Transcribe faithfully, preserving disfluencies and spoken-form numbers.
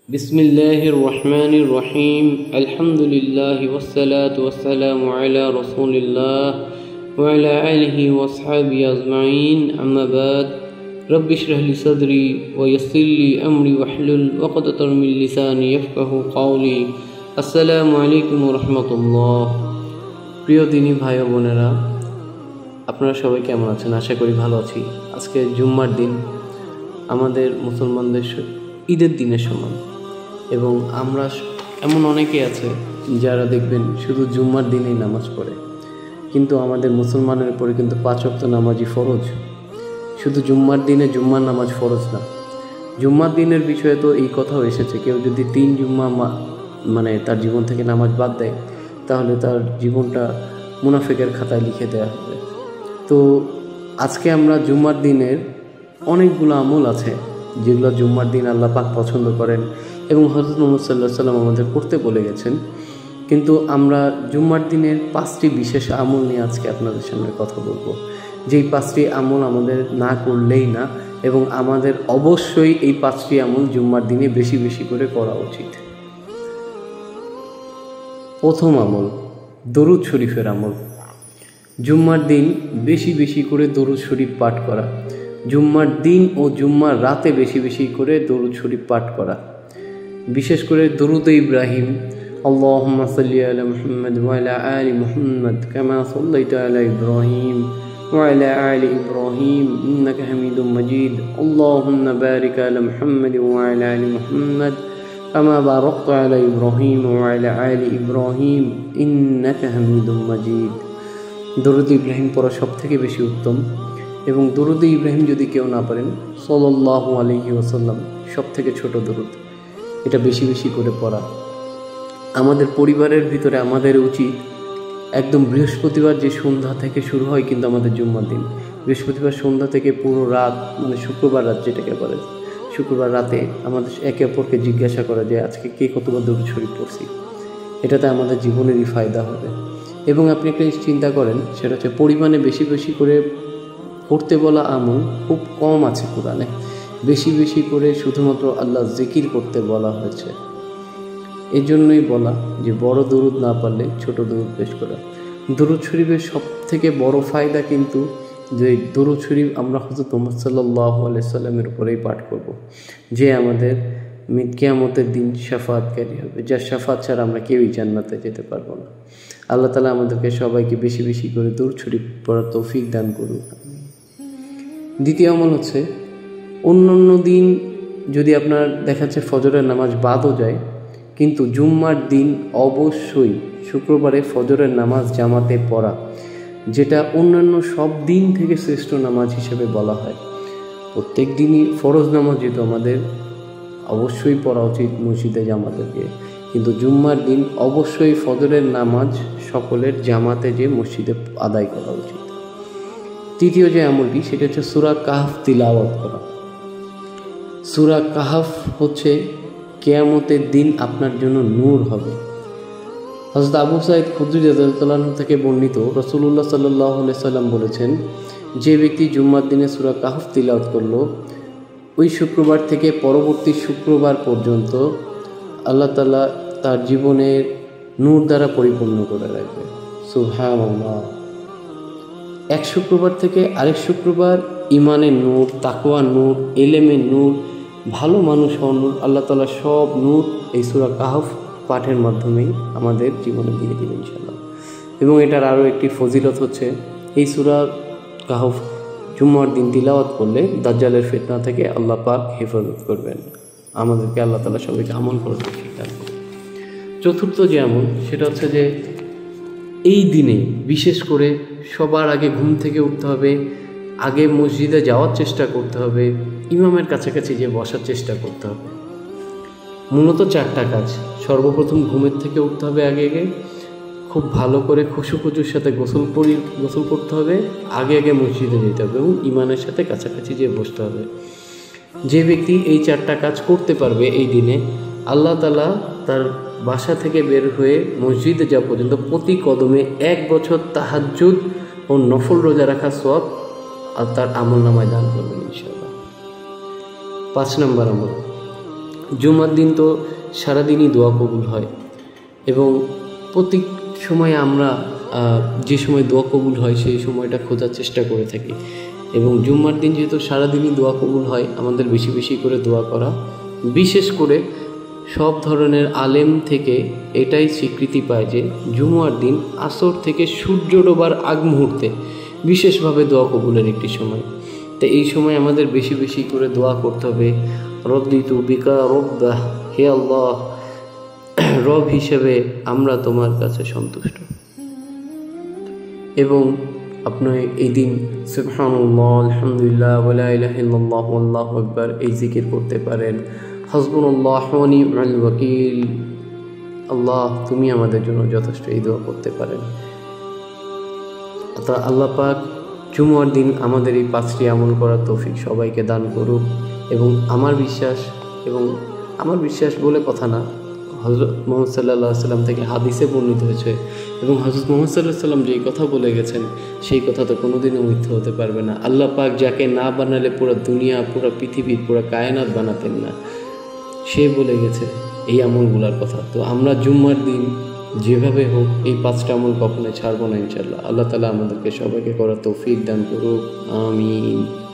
বিসমিল্লাহির রহমানির রহিম আলহামদুলিল্লাহি ওয়াসসালাতু ওয়াসসালামু আলা রাসূলিল্লাহ ওয়া আলা আলিহি ওয়া আসহাবিহি আজমাইন আম্মা বাদ রব্বি ইশরাহ লি সাদরি ওয়া ইয়াসসির লি আমরি ওয়াহলুল উকদাতাম মিন লিসানি ইয়াফকাহু কওলি। আসসালামু আলাইকুম ওয়া রাহমাতুল্লাহ। প্রিয় দিনী ভাই ও বোনেরা, আপনারা সবাই কেমন আছেন? আশা করি ভালো আছি। আজকে জুম্মার দিন, আমাদের মুসলমানদের ঈদের দিনের সমান, এবং আমরা এমন অনেকে আছে যারা দেখবেন শুধু জুম্মার দিনেই নামাজ পড়ে, কিন্তু আমাদের মুসলমানের উপরে কিন্তু পাঁচ ওয়াক্ত নামাজই ফরজ। শুধু জুম্মার দিনে জুম্মার নামাজ ফরজ না, জুম্মার দিনের বিষয়ে তো এই কথাও এসেছে, কেউ যদি তিন জুম্মা মানে তার জীবন থেকে নামাজ বাদ দেয় তাহলে তার জীবনটা মুনাফিকের খাতায় লিখে দেওয়া হবে। তো আজকে আমরা জুম্মার দিনের অনেকগুলো আমল আছে যেগুলো জুম্মার দিন আল্লাহ পাক পছন্দ করেন এবং হযরত মুহাম্মদ সাল্লাল্লাহু আলাইহি সাল্লাম আমাদের করতে বলে গেছেন। কিন্তু আমরা জুম্মার দিনের পাঁচটি বিশেষ আমল নিয়ে আজকে আপনাদের সামনে কথা বলবো, যেই পাঁচটি আমল আমাদের না করলেই না, এবং আমাদের অবশ্যই এই পাঁচটি আমল জুম্মার দিনে বেশি বেশি করে করা উচিত। প্রথম আমল, দরুদ শরীফের আমল। জুম্মার দিন বেশি বেশি করে দরুদ শরীফ পাঠ করা, জুম্মার দিন ও জুম্মার রাতে বেশি বেশি করে দরুদ শরীফ পাঠ করা, বিশেষ করে দরুদ ইব্রাহিম, আল্লাহুম্মা সাল্লি আলা মুহাম্মাদ ওয়া আলা আলি মুহাম্মাদ কামা সাল্লাইতা আলা ইব্রাহিম ওয়া আলা আলি ইব্রাহিম ইন্নাকা হামিদুম মাজিদ, আল্লাহুম্মা বারিক আলা মুহাম্মাদ ওয়া আলা আলি মুহাম্মাদ কামা বারাকতা আলা ইব্রাহিম ওয়া আলা আলি ইব্রাহিম ইন্নাকা হামিদুম মাজিদ। দরুদ ইব্রাহিম পড়া সবথেকে বেশি উত্তম, এবং দরুদ ইব্রাহিম যদি কেউ না পারেন, সাল্লাল্লাহু আলাইহি ওয়াসাল্লাম সব থেকে ছোট দরুদ, এটা বেশি বেশি করে পড়া। আমাদের পরিবারের ভিতরে আমাদের উচিত একদম বৃহস্পতিবার যে সন্ধ্যা থেকে শুরু হয়, কিন্তু আমাদের জুম্মার দিন বৃহস্পতিবার সন্ধ্যা থেকে পুরো রাত, মানে শুক্রবার রাত যেটাকে বলে, শুক্রবার রাতে আমাদের একে অপরকে জিজ্ঞাসা করা যে আজকে কে কতবার দরুদ শরীফ পড়ছি। এটাতে আমাদের জীবনেরই ফায়দা হবে। এবং আপনি একটা চিন্তা করেন, সেটা হচ্ছে পরিমাণে বেশি বেশি করে করতে বলা আমল খুব কম আছে কোরআনে, বেশি বেশি করে শুধুমাত্র আল্লাহ জিকির করতে বলা হয়েছে। এই জন্যই বলা যে বড় দরুদ না পারলে ছোট দরুদ পেশ করা। দরুদ শরীফের সব থেকে বড় ফায়দা কিন্তু যে দরুদ শরীফ আমরা হযরত মুহাম্মদ সাল্লাল্লাহু আলাইহি সাল্লামের উপরেই পাঠ করব, যে আমাদের কিয়ামতের দিন শাফাআতকারী হবে, যার শাফাআত ছাড়া আমরা কেউই জান্নাতে যেতে পারবো না। আল্লাহ তাআলা আমাদেরকে সবাইকে বেশি বেশি করে দরুদ শরীফ পড়ার তৌফিক দান করুন। দ্বিতীয় আমল হচ্ছে, অন্য অন্য দিন যদি আপনার দেখাচ্ছে ফজরের নামাজ বাদও যায়, কিন্তু জুম্মার দিন অবশ্যই শুক্রবারে ফজরের নামাজ জামাতে পড়া, যেটা অন্যান্য সব দিন থেকে শ্রেষ্ঠ নামাজ হিসেবে বলা হয়। প্রত্যেক দিনই ফরজ নামাজ যেহেতু আমাদের অবশ্যই পড়া উচিত মসজিদে জামাতে গিয়ে, কিন্তু জুম্মার দিন অবশ্যই ফজরের নামাজ সকলের জামাতে যে মসজিদে আদায় করা উচিত। তৃতীয় যে আমলটি, সেটা হচ্ছে সূরা কাহফ তিলাওয়াত করা। সূরা কাহফ হচ্ছে কিয়ামতের দিন আপনার জন্য নূর হবে। হযরত আবু সাঈদ খুদরি রাদিয়াল্লাহু আনহু থেকে বর্ণিত, রাসূলুল্লাহ সাল্লাল্লাহু আলাইহি সাল্লাম বলেছেন, যে ব্যক্তি জুম্মার দিনে সূরা কাহফ তিলাওয়াত করলো, ওই শুক্রবার থেকে পরবর্তী শুক্রবার পর্যন্ত আল্লাহ তাআলা তার জীবনের নূর দ্বারা পরিপূর্ণ করে রাখবে। সুবহানাল্লাহ। এক শুক্রবার থেকে আরেক শুক্রবার ইমানের নূর, তাকওয়ার নূর, ইলমের নূর, ভালো মানুষ হওয়ার নূর, আল্লাহ তাআলা সব নূর এই সূরা কাহফ পাঠের মাধ্যমেই আমাদের জীবনে দিয়ে দিবেন ইনশাআল্লাহ। এবং এটার আরও একটি ফজিলত হচ্ছে, এই সূরা কাহফ জুম্মার দিন তিলাওয়াত করলে দাজ্জালের ফিতনা থেকে আল্লাহ পাক হেফাজত করবেন। আমাদেরকে আল্লাহ তাআলা সবাইকে আমল করার তৌফিক দান করুন। চতুর্থ যে আমল, সেটা হচ্ছে যে এই দিনে বিশেষ করে সবার আগে ঘুম থেকে উঠতে হবে, আগে মসজিদে যাওয়ার চেষ্টা করতে হবে, ইমামের কাছাকাছি যে বসার চেষ্টা করতে হবে। মূলত চারটা কাজ। সর্বপ্রথম ঘুমের থেকে উঠতে হবে আগে আগে, খুব ভালো করে খুশু খুশুর সাথে গোসল করি গোসল করতে হবে, আগে আগে মসজিদে যেতে হবে, এবং ইমামের সাথে কাছাকাছি যেয়ে বসতে হবে। যে ব্যক্তি এই চারটা কাজ করতে পারবে এই দিনে, আল্লাহ তাআলা তার বাসা থেকে বের হয়ে মসজিদে যাওয়া পর্যন্ত প্রতি কদমে এক বছর তাহাজ্জুদ ও নফল রোজা রাখা সওয়াব আর তার আমল নামায় দান করবেন ইনশাআল্লাহ। পাঁচ নম্বর আমল, জুম্মার দিন তো সারাদিনই দোয়া কবুল হয় এবং প্রত্যেক সময় আমরা যে সময় দোয়া কবুল হয় সেই সময়টা খোঁজার চেষ্টা করে থাকি। এবং জুম্মার দিন যেহেতু সারাদিনই দোয়া কবুল হয়, আমাদের বেশি বেশি করে দোয়া করা, বিশেষ করে সব ধরনের আলেম থেকে এটাই স্বীকৃতি পায় যে জুমার দিন আসর থেকে সূর্য ডোবার আগ মুহূর্তে বিশেষভাবে দোয়া কবুলের একটি সময়। তো এই সময় আমাদের বেশি বেশি করে দোয়া করতে হবে, রদ্দিতু বিকা রব্বা, হে আল্লাহ, রব হিসেবে আমরা তোমার কাছে সন্তুষ্ট। এবং আপনি এই দিন সুবহানাল্লাহ, আলহামদুলিল্লাহ, ওয়ালা ইলাহা ইল্লাল্লাহু আল্লাহু আকবার এই জিকির করতে পারেন। হাসবুনাল্লাহু ওয়া নি'মাল ওয়াকিল, আল্লাহ তুমি আমাদের জন্য যথেষ্ট, এই দোয়া করতে পারেন। অর্থাৎ আল্লাহ পাক জুমার দিন আমাদের এই পাঁচটি আমল করার তৌফিক সবাইকে দান করুক। এবং আমার বিশ্বাস, এবং আমার বিশ্বাস বলে কথা না, হযরত মুহাম্মদ সাল্লাল্লাহু আলাইহি সাল্লাম থেকে হাদিসে বর্ণিত হয়েছে, এবং হযরত মুহাম্মদ সাল্লাল্লাহু আলাইহি সাল্লাম যেই কথা বলে গেছেন সেই কথা তো কোনোদিনও মিথ্যা হতে পারবে না। আল্লাহ পাক যাকে না বানালে পুরো দুনিয়া, পুরো পৃথিবী, পুরো কায়নাত বানাতেন না, সে বলে গেছে এই আমলগুলোর কথা। তো আমরা জুম্মার দিন যেভাবে হোক এই পাঁচটা আমল কখনোই ছাড়বো না ইনশাআল্লাহ। আল্লাহ তাআলা আমাদেরকে সবাইকে করার তৌফিক দান করুক, আমিন।